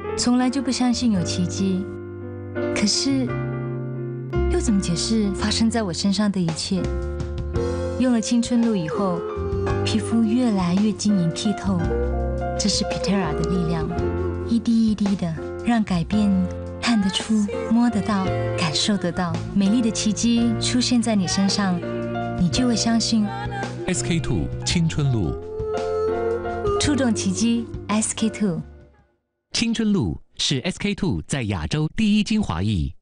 从来就不相信有奇迹，可是又怎么解释发生在我身上的一切？用了青春露以后，皮肤越来越晶莹剔透，这是 Pitera 的力量，一滴一滴的让改变看得出、摸得到、感受得到。美丽的奇迹出现在你身上，你就会相信。 SK2 青春露， 触动奇迹 SK2。 青春露是 SK2 在亚洲第一精华液。